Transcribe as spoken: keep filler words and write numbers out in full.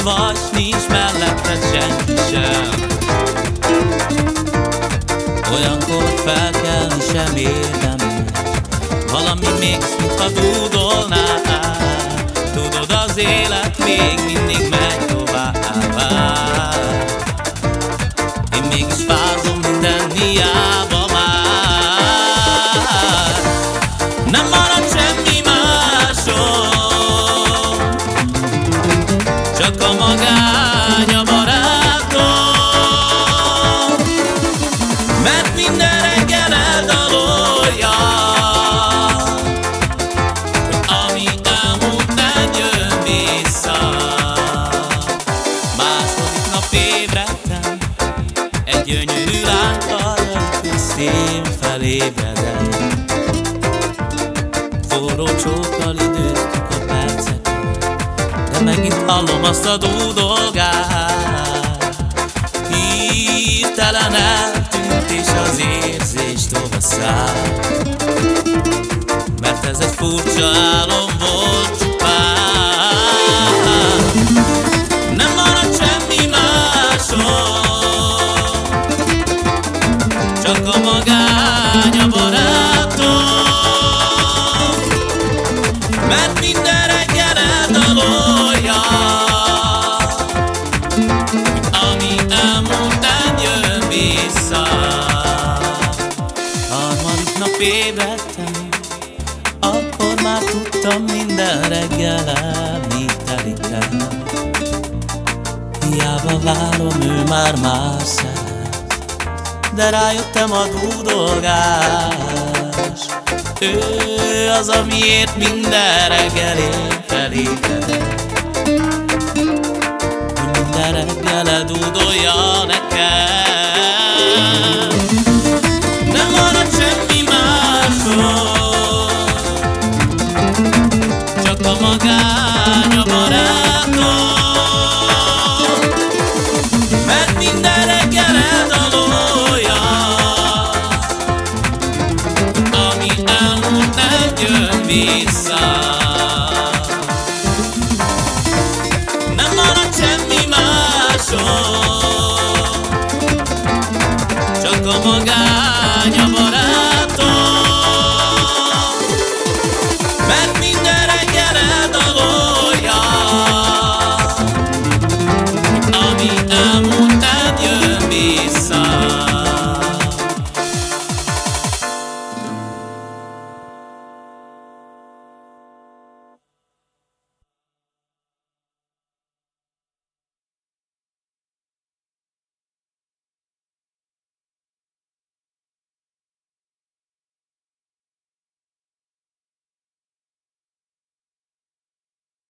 vagy, nincs melletted senki sem. Olyankor fel kelni sem érdemel, valami mégis, mintha dúdolnál. Tudod, az élet még mindig megy tovább. Én mégis fázom, minden hiába már. Nem marad semmi másom, csak a magány a barátom. Mert minden reggel eldalolja, hogy ami elmúlt nem jön vissza. Második nap ébredtem, egy gyönyörű lángyal köztém felébredem. Forró csókkal időztük a perceket, de megint hallom azt a dúdolgást. Hirtelen eltűnt és az érzés tovább száll, mert ez egy furcsa álom volt csupán. Nem marad semmi másom, csak a magány a barátom. Mert minden reggel eldalolja, ami elmúlt nem jön vissza. Harmadik nap ébredtem, akkor már tudtam, minden reggelem így telik el. Hiába várom, ő már más szeret, de rájöttem a dúdolgás. Ő az, amiért minden reggel én felébredek, hogy minden reggel eldúdolja nekem. Nem marad semmi másom, csak a magány a barátom. Mert minden reggel eldalolja, ami elmúlt nem jön vissza. Nem marad semmi másom, csak a magány a barátom.